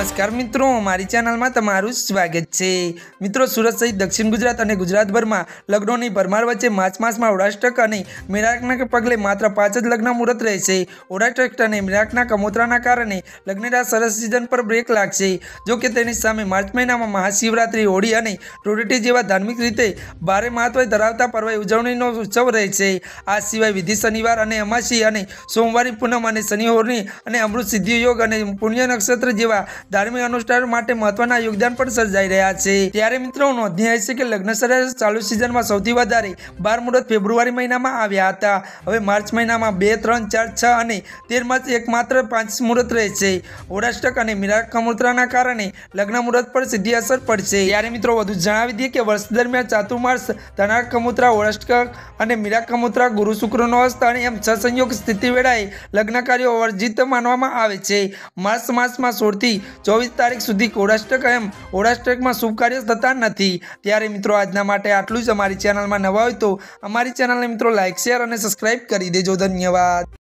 नमस्कार मित्रों, मारी चैनल में तमारुं स्वागत है। मित्रों, सूरत सहित दक्षिण गुजरात और गुजरातभर में लग्नों की भरमार वच्चे मार्च मास में ओडाष्टक और मेराकना के पगले मात्र 5 ज लग्न मुहूर्त रहेशे। ओडाष्टक और मेराकना कमोतराना कारणे लग्नना सरस सीजन पर ब्रेक लागशे। जो कि तेनी सामे मार्च महीना में महाशिवरात्रि, होળી और धूळेटी जेवा धार्मिक रीते भारे महत्व धरावता पर्व उजवણીનો उत्सव रहेशे। आ सिवाय विधि शनिवार और अमासी और सोमवारी पूनम और शनिहोरनी और अमृत सिद्धि योग और पुण्य नक्षत्र जेवा धार्मिक अनुष्ठान माटे महत्वना योगदान पर सर्जाई रह्या छे। त्यारे मित्रों, नोंधनीय छे के लग्न सरास चालू सीजन में सौथी वधारे 12 मुहूर्त फेब्रुआरी महीना में आव्या हता। हवे मार्च महीना में 2, 3, 4, 6 और 13 मार्च एकमात्र 5 मुहूर्त रहेशे। ओडाष्टक और मेराक कमोतराना कारणे लग्न मुहूर्त पर सीधी असर पड़शे। त्यारे मित्रों, वधु जणावी दीए के वर्ष दरमियान चातुर्मास धनाक कमोतरा, ओडाष्टक और मेराक कमोतरा, गुरु शुक्रनो हस्त और एम 6 संयोग स्थिति वेळाए लग्न कार्यो वर्जित मानवामां आवे छे। मार्च मास में 16 થી 24 तारीख सुधी ओडाष्टक एम ओडाष्टक में शुभ कार्य थता नथी। त्यारे मित्रों, आजना माटे आटलुं ज। अमारी चेनल में नवा होय तो अमारी चेनल ने मित्रों लाइक, शेर और सब्सक्राइब करी देजो। धन्यवाद।